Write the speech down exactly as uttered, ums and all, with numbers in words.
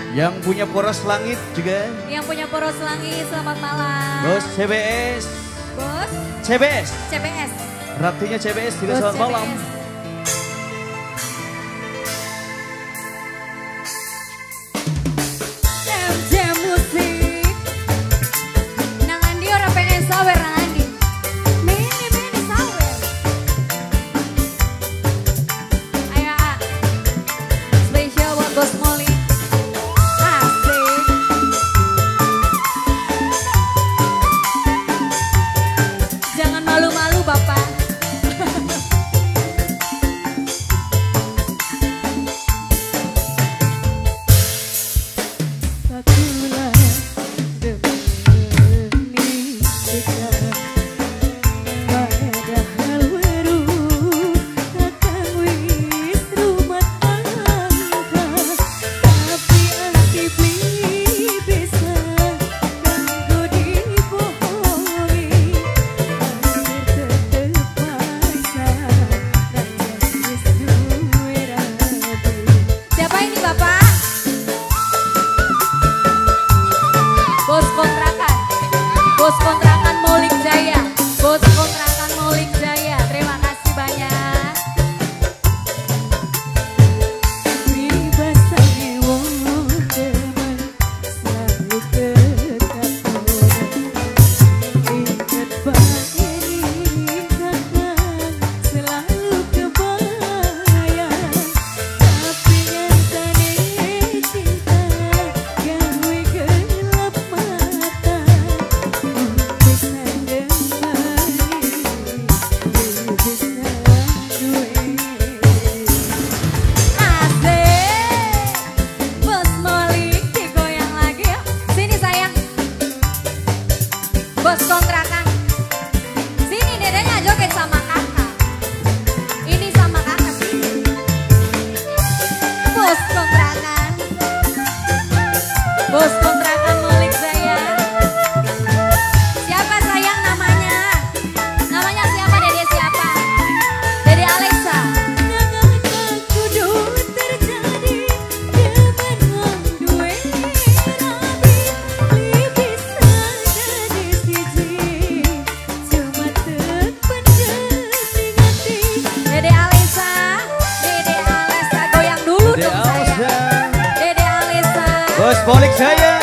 Yang punya poros langit juga. Yang punya poros langit, selamat malam. Bos C B S. Bos C B S. C B S. Ratinya C B S juga selamat malam. M J Musik. Nang Andi ora pengen sawer nang Andi. Mini mini sawer. Ayo A. Spesial buat Bos Molly. Jangan malu-malu Bapak. Bos kontrakan, bos kontrakan Maulik Jaya, bos kontrakan Maulik Jaya, terima kasih banyak. Pribasane wong teman selalu dekat ingat bae ingatan selalu kebayang tapi nyatane cinta gawe gelap mata bisa dengani bisa duwe asik Bos Molly digoyang lagi yuk sini sayang bos kontrakan sini dedenya joget sama kakak ini sama kakak sini bos kontrakan bos kontrakan Maulik Jaya. Siapa sayang namanya? Namanya siapa dede siapa? Dede Alexa. Jangan kudu terjadi demen wong duwe rabi li bisa jadi siji cuma terpendam di hati. Dede Alexa, Dede Alexa goyang dulu Dede dong sayang. Alsa. Dede Alexa. Bos Maulik Jaya.